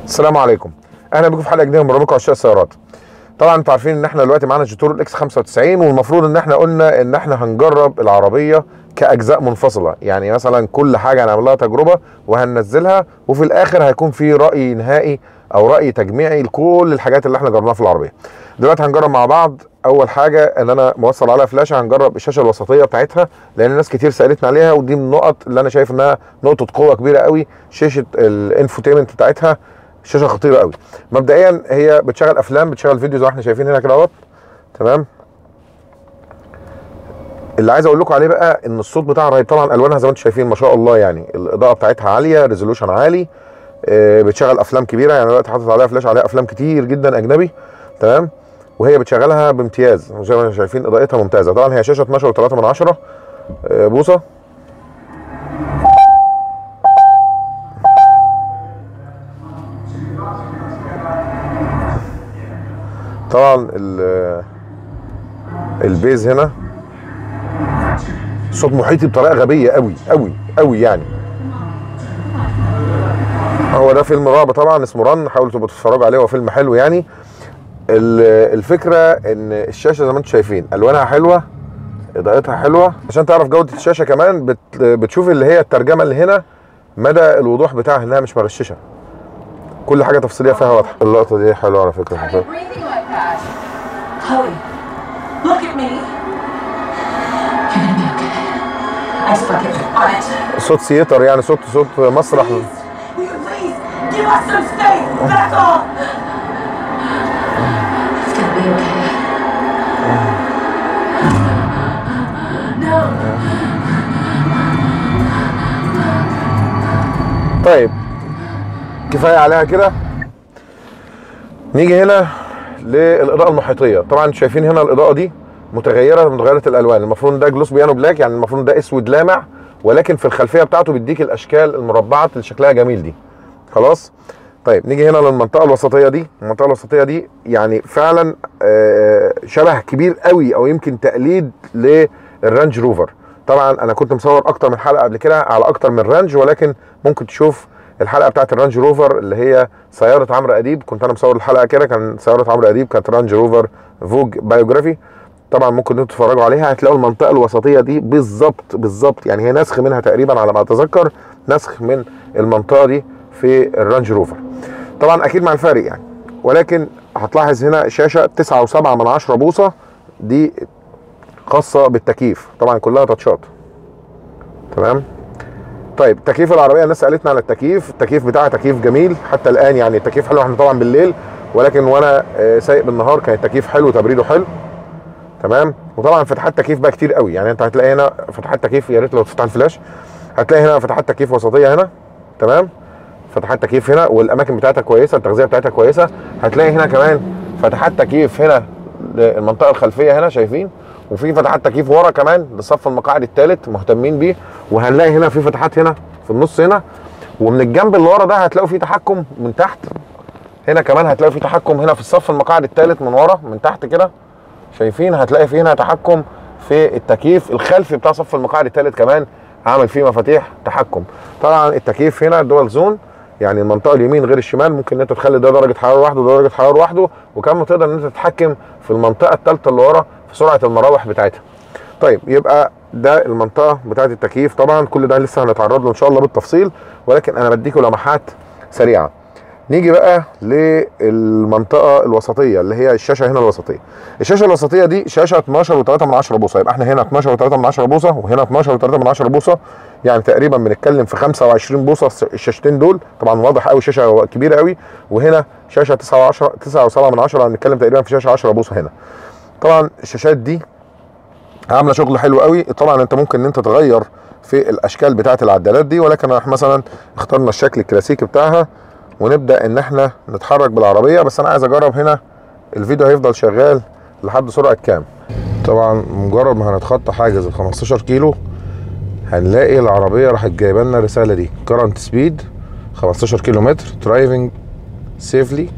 السلام عليكم، اهلا بكم في حلقه جديده من برنامجكم عشاق السيارات. طبعا انتوا عارفين ان احنا دلوقتي معانا جيتور الاكس 95، والمفروض ان احنا قلنا ان احنا هنجرب العربيه كاجزاء منفصله، يعني مثلا كل حاجه هنعمل لها تجربه وهننزلها، وفي الاخر هيكون في راي نهائي او راي تجميعي لكل الحاجات اللي احنا جربناها في العربيه. دلوقتي هنجرب مع بعض. اول حاجه ان انا موصل عليها فلاشه، هنجرب الشاشه الوسطيه بتاعتها لان ناس كتير سالتنا عليها، ودي من النقط اللي انا شايف انها نقطه قوه كبيره قوي. شاشه الانفوتيمنت بتاعتها شاشه خطيره قوي. مبدئيا هي بتشغل افلام، بتشغل فيديو زي ما احنا شايفين هنا كده اهوت. تمام. اللي عايز اقول لكم عليه بقى ان الصوت بتاعها رهيب. طبعا الوانها زي ما انتم شايفين ما شاء الله، يعني الاضاءه بتاعتها عاليه، ريزولوشن عالي، بتشغل افلام كبيره. يعني دلوقتي حاطط عليها فلاش عليها افلام كتير جدا اجنبي. تمام. وهي بتشغلها بامتياز زي ما انتم شايفين، اضاءتها ممتازه. طبعا هي شاشه 12.3 بوصه. طبعا البيز هنا صوت محيطي بطريقه غبيه قوي قوي قوي. يعني هو ده فيلم رعب طبعا اسمه رن، حاولوا تبقوا تتفرجوا عليه، هو فيلم حلو. يعني الفكره ان الشاشه زي ما انتم شايفين الوانها حلوه، اضاءتها حلوه. عشان تعرف جوده الشاشه كمان بتشوف اللي هي الترجمه اللي هنا، مدى الوضوح بتاعها انها مش مغششه، كل حاجه تفصيليه فيها واضحه. اللقطه دي حلوه على فكره. Chloe, look at me. You're gonna be okay. I swear on it. صوت سيتر، يعني صوت مسرح. Will you please give us some space? That's all. It's gonna be okay. No. طيب كفايه عليها كده. نيجي هنا للاضاءه المحيطيه. طبعا شايفين هنا الاضاءه دي متغيره الالوان. المفروض ده جلوس بيانو بلاك، يعني المفروض ده اسود لامع، ولكن في الخلفيه بتاعته بيديك الاشكال المربعه اللي شكلها جميل دي. خلاص. طيب نيجي هنا للمنطقه الوسطيه دي. المنطقه الوسطيه دي يعني فعلا شبه كبير قوي، او يمكن تقليد للرانج روفر. طبعا انا كنت مصور اكتر من حلقه قبل كده على اكتر من رانج، ولكن ممكن تشوف الحلقه بتاعت الرانج روفر اللي هي سياره عمرو اديب. كنت انا مصور الحلقه كده، كان سياره عمرو اديب كانت رانج روفر فوج بايوجرافي. طبعا ممكن انتوا تتفرجوا عليها، هتلاقوا المنطقه الوسطيه دي بالظبط. يعني هي نسخ منها تقريبا على ما اتذكر، نسخ من المنطقه دي في الرانج روفر. طبعا اكيد مع الفارق يعني، ولكن هتلاحظ هنا شاشه 9.7 بوصه، دي خاصه بالتكييف. طبعا كلها تاتشات. تمام. طيب تكييف العربيه، الناس سالتنا على التكييف. التكييف بتاعها تكييف جميل حتى الان، يعني التكييف حلو. احنا طبعا بالليل، ولكن وانا سايق بالنهار كان التكييف حلو، تبريده حلو. تمام. وطبعا فتحات تكييف بقى كتير قوي. يعني انت هتلاقي هنا فتحات تكييف، يا ريت لو تفتح الفلاش هتلاقي هنا فتحات تكييف وسطيه هنا. تمام. فتحات تكييف هنا، والاماكن بتاعتها كويسه، التغذيه بتاعتها كويسه. هتلاقي هنا كمان فتحات تكييف هنا المنطقه الخلفيه هنا شايفين، وفي فتحات تكييف ورا كمان لصف المقاعد الثالث مهتمين بيه. وهنلاقي هنا في فتحات هنا في النص هنا، ومن الجنب اللي ورا ده هتلاقوا في تحكم من تحت. هنا كمان هتلاقوا في تحكم هنا في الصف المقاعد الثالث من ورا من تحت كده شايفين. هتلاقي في هنا تحكم في التكييف الخلفي بتاع صف المقاعد الثالث، كمان عامل فيه مفاتيح تحكم. طبعا التكييف هنا دول زون، يعني المنطقه اليمين غير الشمال، ممكن ان انت تخلي ده درجه حراره لوحده وده درجه حراره لوحده، وكمان تقدر ان انت تتحكم في المنطقه الثالثه اللي ورا في سرعه المراوح بتاعتها. طيب يبقى ده المنطقه بتاعه التكييف. طبعا كل ده لسه هنتعرض له ان شاء الله بالتفصيل، ولكن انا بديكم لمحات سريعه. نيجي بقى للمنطقه الوسطيه اللي هي الشاشه هنا الوسطيه. الشاشه الوسطيه دي شاشه 12.3 بوصه، يبقى احنا هنا 12.3 بوصه وهنا 12.3 بوصه، يعني تقريبا بنتكلم في 25 بوصه الشاشتين دول. طبعا واضح قوي، شاشه كبيره قوي. وهنا شاشه 9.7 بنتكلم تقريبا في شاشه 10 بوصه هنا. طبعا الشاشات دي عامله شغل حلو قوي. طبعا انت ممكن ان انت تغير في الاشكال بتاعه العدادات دي، ولكن احنا مثلا اخترنا الشكل الكلاسيكي بتاعها ونبدا ان احنا نتحرك بالعربيه. بس انا عايز اجرب هنا الفيديو هيفضل شغال لحد سرعه كام. طبعا مجرد ما هنتخطى حاجز ال 15 كيلو هنلاقي العربيه راحت جايبه لنا الرساله دي: كرنت سبيد 15 كيلو متر، درايفنج سيفلي.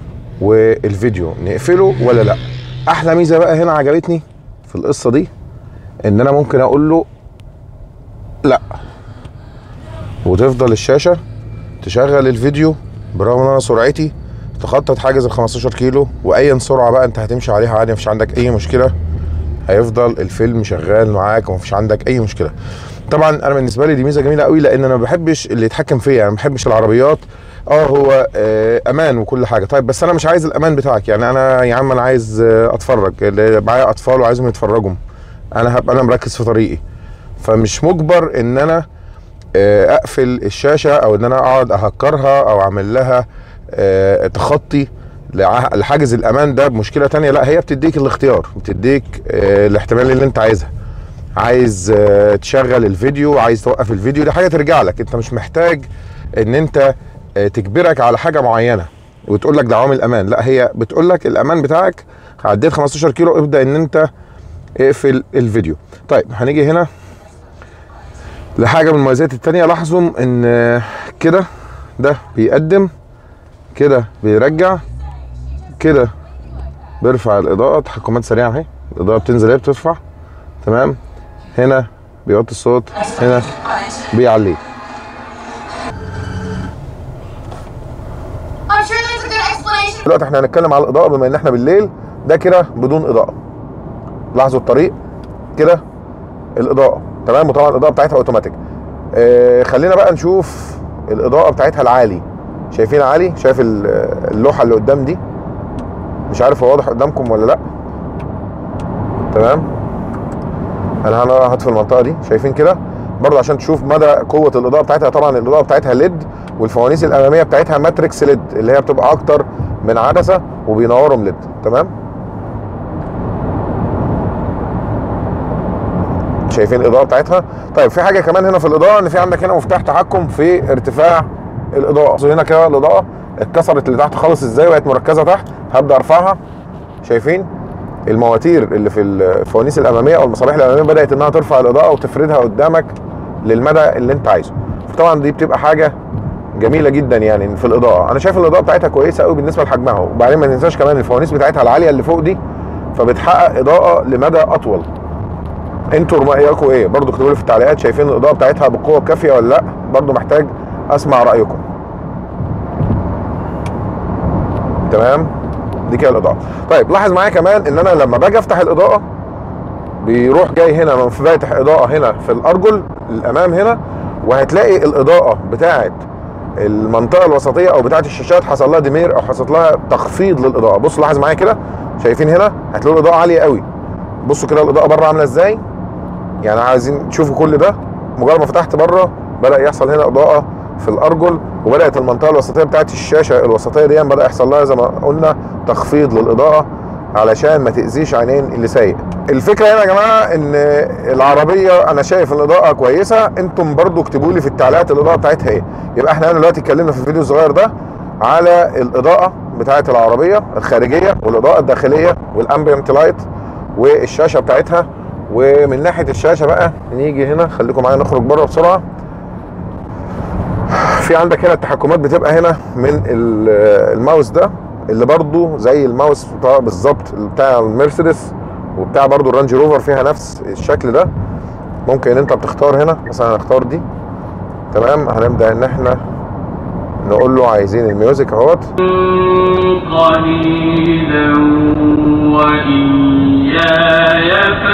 والفيديو نقفله ولا لا؟ احلى ميزه بقى هنا عجبتني في القصه دي ان انا ممكن اقول له لا، وتفضل الشاشه تشغل الفيديو برغم ان انا سرعتي تخطت حاجز ال 15 كيلو، وايا سرعه بقى انت هتمشي عليها عادي، مفيش عندك اي مشكله، هيفضل الفيلم شغال معاك ومفيش عندك اي مشكله. طبعا انا بالنسبه لي دي ميزه جميله قوي، لان انا ما بحبش اللي يتحكم فيا، يعني ما بحبش العربيات. هو امان وكل حاجه، طيب بس انا مش عايز الامان بتاعك. يعني انا يا عم انا عايز اتفرج، اللي معايا اطفال وعايزهم يتفرجوا، انا هبقى انا مركز في طريقي، فمش مجبر ان انا اقفل الشاشه او ان انا اقعد اهكرها او اعمل لها تخطي لحاجز الامان ده بمشكله تانية. لا، هي بتديك الاختيار، بتديك الاحتمال اللي انت عايزها. عايز تشغل الفيديو، عايز توقف الفيديو، دي حاجه ترجع لك. انت مش محتاج ان انت تجبرك على حاجه معينه وتقول لك ده عوامل امان، لا هي بتقول لك الامان بتاعك عديت 15 كيلو ابدا ان انت اقفل الفيديو. طيب هنيجي هنا لحاجه من المميزات التانية. لاحظوا ان كده ده بيقدم، كده بيرجع، كده بيرفع الاضاءه، تحكمات سريعه اهي، الاضاءه بتنزل اهي بترفع، تمام. هنا بيوطي الصوت، هنا بيعليه. دلوقتي احنا هنتكلم على الاضاءه بما ان احنا بالليل. ده كده بدون اضاءه، لاحظوا الطريق كده الاضاءه تمام، وطبعا الاضاءه بتاعتها اوتوماتيك. خلينا بقى نشوف الاضاءه بتاعتها العالي. شايفين عالي؟ شايف اللوحه اللي قدام دي؟ مش عارف هو واضح قدامكم ولا لا. تمام، انا هطفي المنطقه دي. شايفين كده برضه عشان تشوف مدى قوه الاضاءه بتاعتها. طبعا الاضاءه بتاعتها ليد، والفوانيس الاماميه بتاعتها ماتريكس ليد، اللي هي بتبقى اكتر من عدسه وبينورهم ليد. تمام، شايفين الاضاءه بتاعتها. طيب في حاجه كمان هنا في الاضاءه، ان في عندك هنا مفتاح تحكم في ارتفاع الاضاءه. هنا كده الاضاءه اتكسرت اللي تحت خالص ازاي، بقت مركزه تحت. هبدا ارفعها. شايفين المواتير اللي في الفوانيس الاماميه او المصابيح الاماميه بدات انها ترفع الاضاءه وتفردها قدامك للمدى اللي انت عايزه. فطبعا دي بتبقى حاجه جميله جدا يعني في الاضاءه. انا شايف الاضاءه بتاعتها كويسه قوي بالنسبه لحجمها. وبعدين ما ننساش كمان الفوانيس بتاعتها العاليه اللي فوق دي، فبتحقق اضاءه لمدى اطول. انتوا رايكم ايه؟ برضو اكتبوا لي في التعليقات، شايفين الاضاءه بتاعتها بالقوه الكافيه ولا لا؟ برضو محتاج اسمع رايكم. تمام، دي كده الاضاءه. طيب لاحظ معايا كمان ان انا لما باجي افتح الاضاءه بيروح جاي هنا من فاتح اضاءه هنا في الارجل الامام هنا، وهتلاقي الاضاءه بتاعه المنطقه الوسطيه او بتاعه الشاشات حصل لها ديمير او حصل لها تخفيض للاضاءه. بصوا لاحظ معايا كده، شايفين هنا هتلاقوا الاضاءه عاليه قوي. بصوا كده الاضاءه بره عامله ازاي. يعني عايزين تشوفوا كل ده، مجرد ما فتحت بره بدا يحصل هنا اضاءه في الارجل، وبدات المنطقه الوسطيه بتاعت الشاشه الوسطيه دي بدا يحصل لها زي ما قلنا تخفيض للاضاءه علشان ما تاذيش عينين اللي سايق. الفكره هنا يا جماعه ان العربيه انا شايف الاضاءه كويسه، انتم برضو اكتبوا لي في التعليقات الاضاءه بتاعتها ايه. يبقى احنا دلوقتي اتكلمنا في الفيديو الصغير ده على الاضاءه بتاعت العربيه الخارجيه والاضاءه الداخليه والامبيانت لايت والشاشه بتاعتها. ومن ناحيه الشاشه بقى نيجي هنا، خليكم معايا نخرج بره بسرعه. في عندك هنا التحكمات بتبقى هنا من الماوس ده، اللي برضو زي الماوس بالظبط بتاع المرسيدس وبتاع برضو الرانج روفر، فيها نفس الشكل ده. ممكن ان انت بتختار هنا مثلا، هنختار دي. تمام، هنبدا ان احنا نقول له عايزين الميوزك اهوت. قليلا وإياي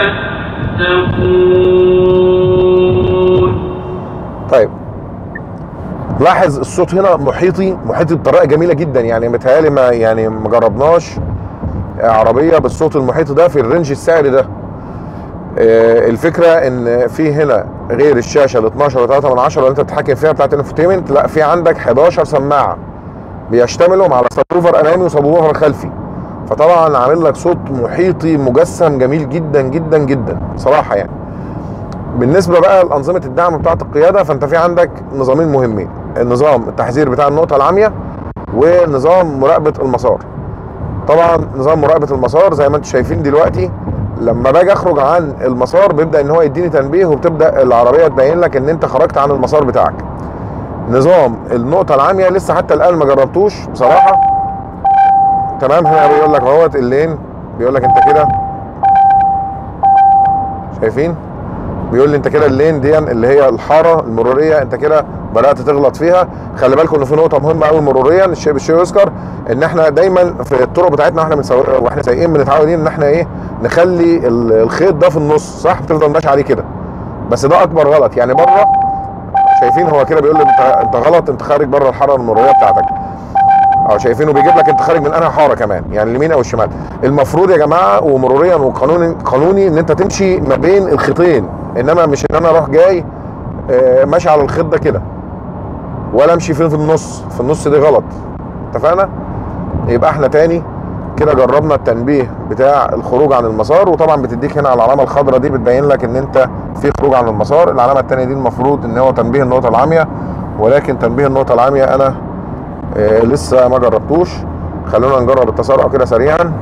فاتقون. طيب لاحظ الصوت هنا محيطي بطريقه جميله جدا. يعني متهيألي ما جربناش عربيه بالصوت المحيطي ده في الرينج السعري ده. الفكره ان في هنا غير الشاشه ال 12 و3 من 10 اللي انت بتتحكم فيها بتاعت الانفوتيمنت، لا في عندك 11 سماعه بيشتملوا على سبوفر امامي وسبوفر خلفي. فطبعا عامل لك صوت محيطي مجسم جميل جدا جدا جدا صراحه يعني. بالنسبه بقى لانظمه الدعم بتاعه القياده، فانت في عندك نظامين مهمين: النظام التحذير بتاع النقطه العاميه، ونظام مراقبه المسار. طبعا نظام مراقبه المسار زي ما انتم شايفين دلوقتي، لما باجي اخرج عن المسار بيبدا ان هو يديني تنبيه، وبتبدا العربيه تبين لك ان انت خرجت عن المسار بتاعك. نظام النقطه العاميه لسه حتى الان ما جربتوش بصراحه. تمام، هنا بيقول لك اهوت اللين، بيقول لك انت كده شايفين بيقول لي انت كده اللين دي اللي هي الحاره المروريه انت كده بدات تغلط فيها. خلي بالكم ان في نقطه مهمه قوي مروريا، الشيء بالشيء يذكر، ان احنا دايما في الطرق بتاعتنا واحنا سايقين بنتعودين ان احنا ايه، نخلي الخيط ده في النص، صح؟ بتفضل ماشي عليه كده، بس ده اكبر غلط. يعني بره شايفين هو كده بيقول لي انت غلط، انت خارج بره الحاره المروريه بتاعتك. اه شايفينه بيجيب لك انت خارج من انهي حاره كمان، يعني اليمين او الشمال. المفروض يا جماعه ومروريا وقانوني ان انت تمشي ما بين الخيطين، انما مش ان انا اروح جاي ماشي على الخيط ده كده، ولا امشي فين في النص. في النص دي غلط. اتفقنا؟ يبقى احنا تاني كده جربنا التنبيه بتاع الخروج عن المسار، وطبعا بتديك هنا على العلامه الخضراء دي بتبين لك ان انت في خروج عن المسار. العلامه الثانيه دي المفروض ان هو تنبيه النقطه العاميه، ولكن تنبيه النقطه العاميه انا لسه ما جربتوش. خلونا نجرب التسارع كده سريعا.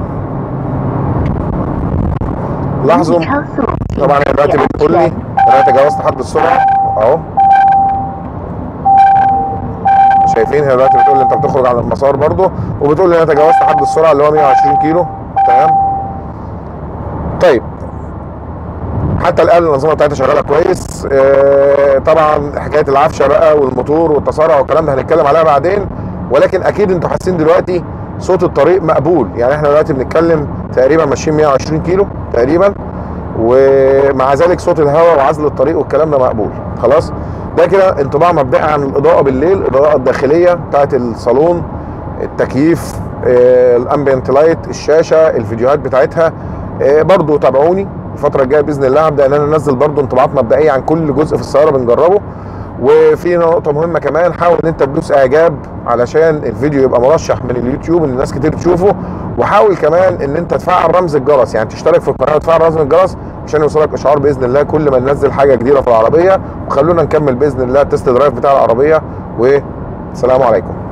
لاحظوا طبعا هي دلوقتي بتقول لي انا تجاوزت حد السرعه اهو. شايفين هي دلوقتي بتقول لي انت بتخرج عن المسار برضو، وبتقول لي انا تجاوزت حد السرعه اللي هو 120 كيلو. تمام. طيب حتى الان الانظمه بتاعتها شغاله كويس. طبعا حكايه العفشه بقى والموتور والتسارع والكلام ده هنتكلم عليها بعدين، ولكن اكيد انتوا حاسين دلوقتي صوت الطريق مقبول. يعني احنا دلوقتي بنتكلم تقريبا ماشيين 120 كيلو تقريبا، ومع ذلك صوت الهواء وعزل الطريق والكلام ده مقبول. خلاص ده كده انطباع مبدئي عن الاضاءه بالليل، الاضاءه الداخليه بتاعت الصالون، التكييف، الامبيانت لايت، الشاشه، الفيديوهات بتاعتها. برضو تابعوني الفتره الجايه باذن الله، هبدا ان انا انزل برضو انطباعات مبدئيه عن كل جزء في السياره بنجربه. وفي نقطه مهمه كمان، حاول ان انت تدوس اعجاب علشان الفيديو يبقى مرشح من اليوتيوب ان الناس كتير تشوفه، وحاول كمان ان انت تفعل رمز الجرس، يعني تشترك في القناه وتفعل رمز الجرس عشان يوصلك اشعار باذن الله كل ما ننزل حاجه جديده في العربيه. وخلونا نكمل باذن الله التست درايف بتاع العربيه، والسلام عليكم.